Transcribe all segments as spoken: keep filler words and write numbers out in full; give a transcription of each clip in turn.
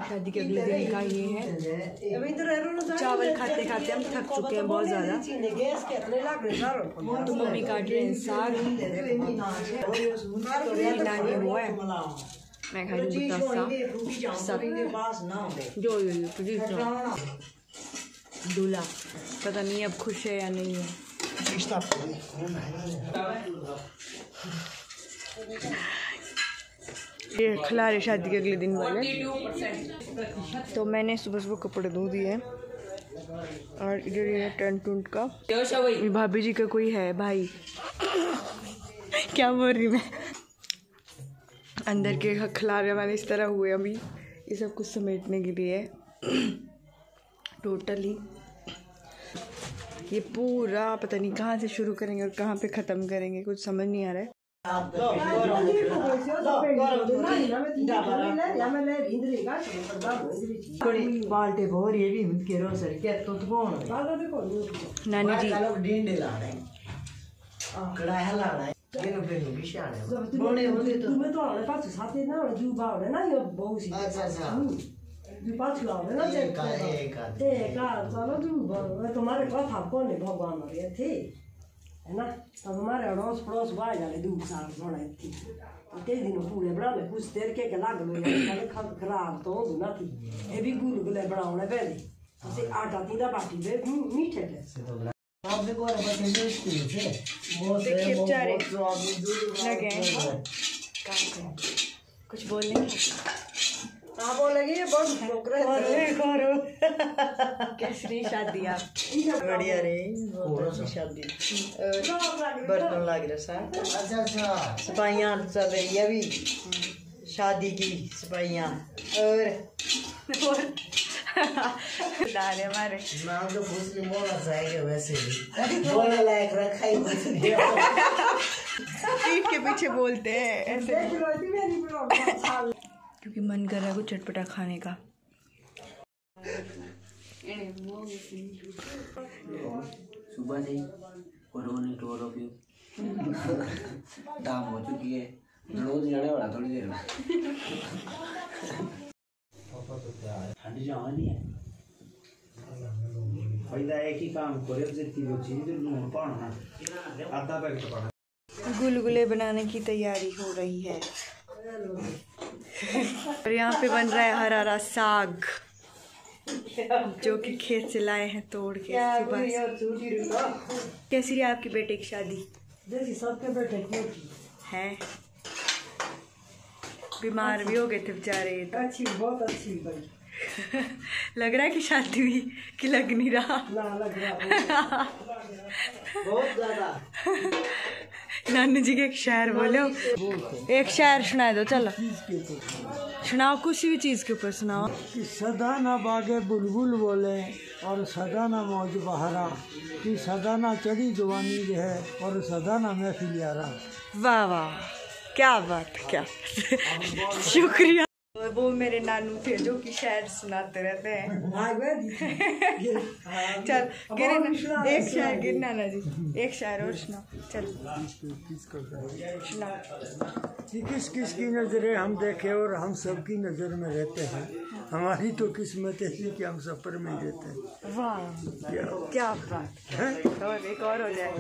शादी के अगले दिन का ये है। चावल खाते खाते हम थक चुके हैं बहुत ज़्यादा। तो मम्मी काट रहे हैं साग, नानी वो है, मैं खा रही हूँ सब जो दूल्हा पता नहीं अब खुश है या नहीं है। ये खिलारे शादी के अगले दिन वाले। तो मैंने सुबह सुबह कपड़े धो दिए और इधर ये टेंट उंट का। भाभी जी का कोई है भाई क्या बोल रही मैं। अंदर के खिलारे मैंने इस तरह हुए अभी ये सब कुछ समेटने के लिए टोटली। ये पूरा पता नहीं कहाँ से शुरू करेंगे और कहाँ पे ख़त्म करेंगे, कुछ समझ नहीं आ रहा है। नानी जी तुम्हारे कथा कौन भगवान थे है ना, तब हमारे अड़ोस पड़ोस बाहर जाने दूध साग बनाई थी। तो ते दिन पूरे बनाने कुछ देर के के लाग लो यार खराब तो ना थी। ये भी गुलगुले बनाने पहले उसे आटा तीदा बाटी में मीठे थे। आपने को बच्चे जो स्कूल से वो से बेचारे लगे कुछ बोलेंगे। हाँ बोलेगी ये बहुत छोकरे करो कैसी शादी आप बढ़िया रे शादी बर्तन लाग रहा सा। अच्छा अच्छा सफाइयाँ चल रही है अभी शादी की सफाइयाँ और डाले हमारे नाम तो मुस्लिम बोला जाएगा वैसे भी बोलने लायक रखा ही पीठ के पीछे बोलते हैं ऐसे क्योंकि मन कर रहा है कुछ चटपटा खाने का। सुबह से कोरोना टोरो की दाम हो चुकी है, रोज जाने वाला थोड़ी देर में ठंडी जमा नहीं है। फायदा एक ही काम करे जितनी भी चीज जो नून पाना आधा पैकेट पाना। गुलगुले बनाने की तैयारी हो रही है और यहाँ पे बन रहा है हरा हरा साग जो कि खेत से लाए हैं तोड़ के सुबह। कैसी रही आपकी बेटे की शादी? सबके बेटे हैं बीमार भी हो गए थे बेचारे। अच्छी बहुत अच्छी भाई लग रहा है कि शादी हुई कि लग नहीं रहा ना लग रहा बहुत ज्यादा। नानी जी के एक शायर बोलो, एक शायर सुना दो चलो सुनाओ किसी भी चीज़ के ऊपर सुनाओ। कि सदा ना बागे बुलबुल बोले और सदा ना मौज बहारा, कि सदा ना चढ़ी जवानी है और सदा ना महफिल यारा। वाह वाह क्या बात क्या शुक्रिया। वो मेरे नानू थे जो कि शायर सुनाते रहते हैं। चल गिरे एक शायर गिर नाना जी एक शायर और सुनाओ चल सुनाओ। कि किस किस की नज़रें हम देखे और हम सब की नज़र में रहते हैं, हमारी तो किस्मत ऐसी कि हम सफ़र में रहते हैं। वाह क्या क्या बात है और एक और हो जाए।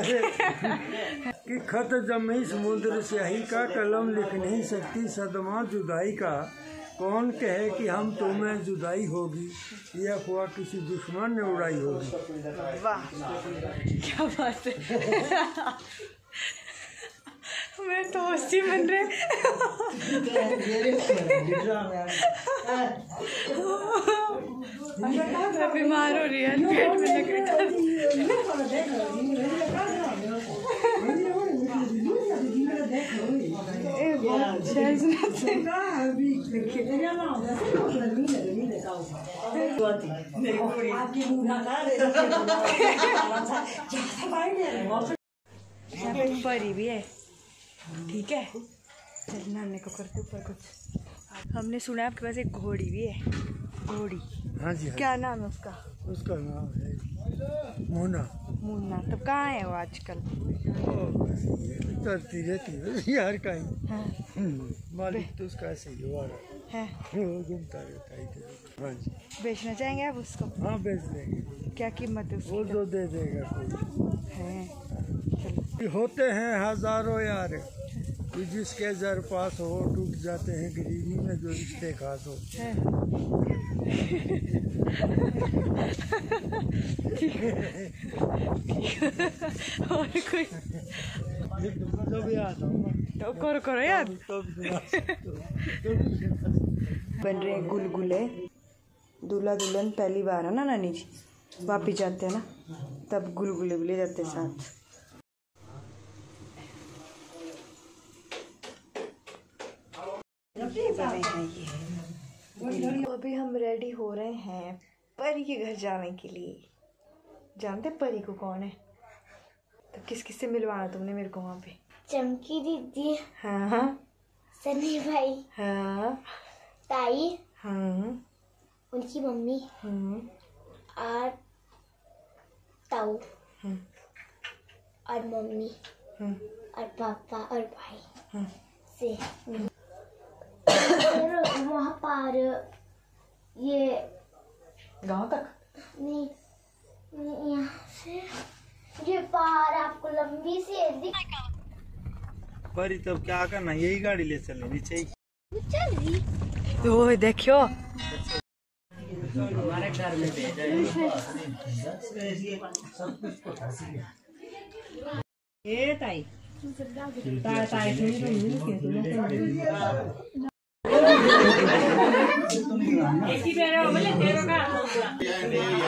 कि खत जमी समुद्र स्याही का कलम लिख नहीं सकती सदमा जुदाई का, कौन कहे कि हम तुम्हें जुदाई होगी, यह अफवाह किसी दुश्मन ने उड़ाई होगी। वाह क्या बात है मैं तो हंसी बन रहे बीमार हो रही है पेट में लग रही परी भी है ठीक है। चल नाने को करते ऊपर कुछ। हमने सुना है आपके पास एक घोड़ी भी है। घोड़ी हाँ जी हाँ। क्या नाम है उसका? उसका नाम है मुन्ना। मुन्ना तब कहाँ है वो आजकल? चलती रहती है यार कहीं। हाँ। मालिक तो उसका ऐसे ही हुआ रहा। है, वो घूमता रहता है इधर। हाँ जी। बेचना चाहेंगे आप उसको? हाँ बेच देंगे। क्या कीमत है उसकी? वो जो दे देगा कोई है। होते हैं हजारों यार कि जिसके जर पास हो टूट जाते हैं गरीबी में जो रिश्ते खास हो। है। और कोई जो भी आता हूँ तो करो करो याद। बन रहे हैं गुलगुले। दूल्हा दुल्हन पहली बार है ना नानी जी, वापिस जाते हैं ना तब गुलगुले भी ले जाते हैं साथ। ये बने हैं ये। तो अभी हम रेडी हो रहे हैं परी के घर जाने के लिए। जानते परी को कौन है? तो किस किस से मिलवाना तुमने मेरे को वहाँ पे? चमकी दीदी, हाँ सनी भाई, हाँ ताई, हाँ उनकी मम्मी हाँ और ताऊ हाँ और मम्मी हाँ और पापा और भाई हाँ। से फिर वहाँ पर ये गाँव तक? नहीं, नहीं यहाँ से ये पार आपको लंबी सी दिख पर तब क्या करना, यही गाड़ी ले चलनी नीचे ही। चल रही। वो देखियो ए ताई ताई ताई एक ही बेरा बोले तेरे का